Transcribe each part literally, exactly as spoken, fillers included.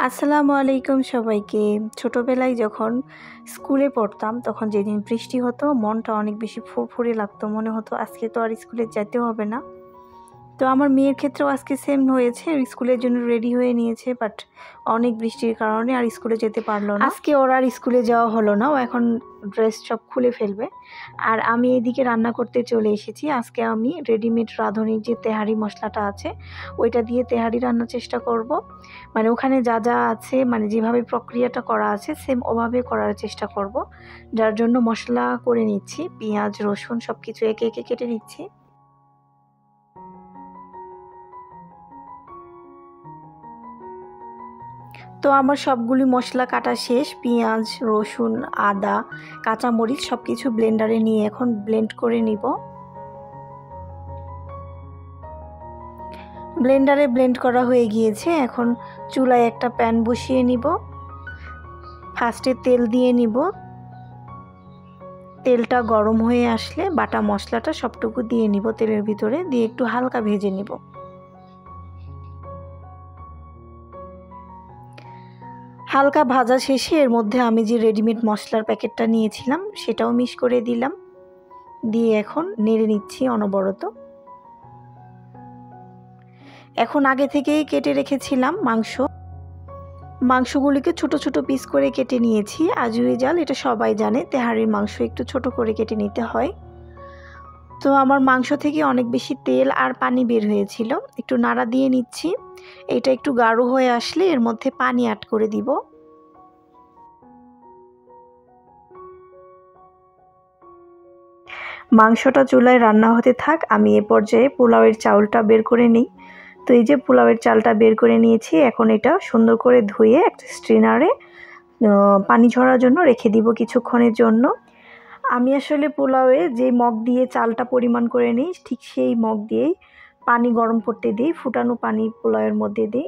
আসসালামু আলাইকুম সবাইকে। ছোটবেলায় যখন স্কুলে পড়তাম তখন যেদিন বৃষ্টি হতো মনটা অনেক বেশি ফুরফুরে লাগতো, মনে হতো আজকে তো আর স্কুলে যেতে হবে না। তো আমার মেয়ের ক্ষেত্রেও আজকে সেম হয়েছে, স্কুলের জন্য রেডি হয়ে নিয়েছে, বাট অনেক বৃষ্টির কারণে আর স্কুলে যেতে পারলো না। আজকে ওর আর স্কুলে যাওয়া হলো না, ও এখন ড্রেস সব খুলে ফেলবে। আর আমি এদিকে রান্না করতে চলে এসেছি। আজকে আমি রেডিমেড রাঁধুনির যে তেহারি মশলাটা আছে ওইটা দিয়ে তেহারি রান্নার চেষ্টা করব। মানে ওখানে যা যা আছে, মানে যেভাবে প্রক্রিয়াটা করা আছে সেম ওভাবে করার চেষ্টা করব। যার জন্য মশলা করে নিচ্ছি, পেঁয়াজ রসুন সব কিছু একে একে কেটে নিচ্ছি। তো আমার সবগুলি মশলা কাটা শেষ, পেঁয়াজ রসুন আদা কাঁচামরিচ সব কিছু ব্লেন্ডারে নিয়ে এখন ব্লেন্ড করে নিব। ব্লেন্ডারে ব্লেন্ড করা হয়ে গিয়েছে, এখন চুলায় একটা প্যান বসিয়ে নিব। ফার্স্টে তেল দিয়ে নিব। তেলটা গরম হয়ে আসলে বাটা মশলাটা সবটুকু দিয়ে নিব তেলের ভিতরে, দিয়ে একটু হালকা ভেজে নিব। হালকা ভাজা শেষে এর মধ্যে আমি যে রেডিমেড মশলার প্যাকেটটা নিয়েছিলাম সেটাও মিক্স করে দিলাম, দিয়ে এখন নেড়ে নিচ্ছি অনবরত। এখন আগে থেকেই কেটে রেখেছিলাম মাংস, মাংসগুলিকে ছোট ছোট পিস করে কেটে নিয়েছি। আজুইজাল এটা সবাই জানে, তেহারির মাংস একটু ছোট করে কেটে নিতে হয়। তো আমার মাংস থেকে অনেক বেশি তেল আর পানি বের হয়েছিল, একটু নাড়া দিয়ে নিচ্ছি। এটা একটু গাঢ় হয়ে আসলে এর মধ্যে পানি অ্যাড করে দিব। মাংসটা চুলায় রান্না হতে থাক, আমি এ পর্যায়ে পোলাওয়ের চাউলটা বের করে নিই। তো এই যে পোলাওয়ের চালটা বের করে নিয়েছি, এখন এটা সুন্দর করে ধুয়ে একটা স্ট্রেনারে পানি ঝরার জন্য রেখে দিব কিছুক্ষণের জন্য। আমি আসলে পোলাওয়ে যে মগ দিয়ে চালটা পরিমাণ করে নিই ঠিক সেই মগ দিয়েই পানি গরম করতে দিই, ফুটানো পানি পোলাওয়ের মধ্যে দিই।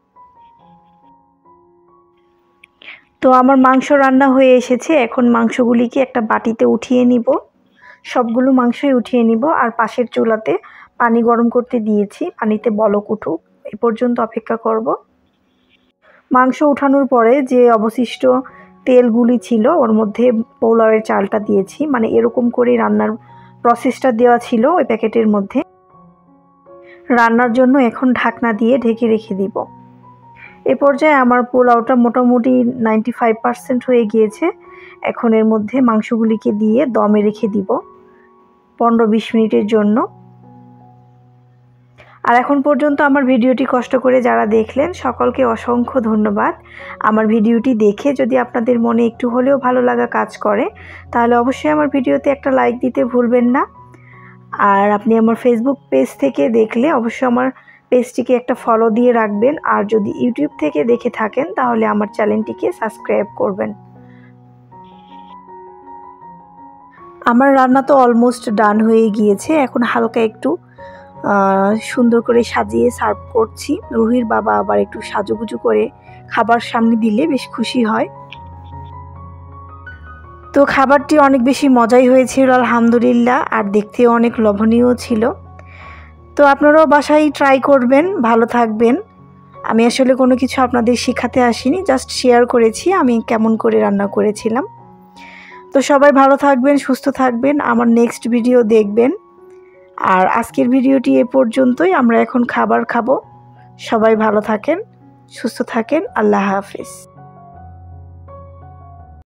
তো আমার মাংস রান্না হয়ে এসেছে, এখন মাংসগুলিকে একটা বাটিতে উঠিয়ে নিব। সবগুলো মাংসই উঠিয়ে নিব, আর পাশের চুলাতে পানি গরম করতে দিয়েছি, পানিতে বলক উঠুক এ পর্যন্ত অপেক্ষা করব। মাংস উঠানোর পরে যে অবশিষ্ট তেলগুলি ছিল ওর মধ্যে পোলাওয়ের চালটা দিয়েছি, মানে এরকম করে রান্নার প্রসেসটা দেওয়া ছিল ওই প্যাকেটের মধ্যে। রান্নার জন্য এখন ঢাকনা দিয়ে ঢেকে রেখে দিব। এ পর্যায়ে আমার পোলাওটা মোটামুটি নাইনটি ফাইভ পার্সেন্ট হয়ে গিয়েছে। এখন এর মধ্যে মাংসগুলিকে দিয়ে দমে রেখে দিব পনেরো বিশ মিনিটের জন্য। আর এখন পর্যন্ত আমার ভিডিওটি কষ্ট করে যারা দেখলেন সকলকে অসংখ্য ধন্যবাদ। আমার ভিডিওটি দেখে যদি আপনাদের মনে একটু হলেও ভালো লাগা কাজ করে তাহলে অবশ্যই আমার ভিডিওতে একটা লাইক দিতে ভুলবেন না। আর আপনি আমার ফেসবুক পেজ থেকে দেখলে অবশ্যই আমার পেজটিকে একটা ফলো দিয়ে রাখবেন, আর যদি ইউটিউব থেকে দেখে থাকেন তাহলে আমার চ্যানেলটিকে সাবস্ক্রাইব করবেন। আমার রান্না তো অলমোস্ট ডান হয়ে গিয়েছে, এখন হালকা একটু সুন্দর করে সাজিয়ে সার্ভ করছি। রুহির বাবা আবার একটু সাজুগুজু করে খাবার সামনে দিলে বেশ খুশি হয়। তো খাবারটি অনেক বেশি মজাই হয়েছিল আলহামদুলিল্লাহ, আর দেখতেও অনেক লোভনীয় ছিল। তো আপনারাও বাসায় ট্রাই করবেন। ভালো থাকবেন। আমি আসলে কোনো কিছু আপনাদের শেখাতে আসিনি, জাস্ট শেয়ার করেছি আমি কেমন করে রান্না করেছিলাম। তো সবাই ভালো থাকবেন, সুস্থ থাকবেন, আমার নেক্সট ভিডিও দেখবেন। আর আজকের ভিডিওটি এ পর্যন্তই, আমরা এখন খাবার খাবো। সবাই ভালো থাকেন, সুস্থ থাকেন, আল্লাহ হাফেজ।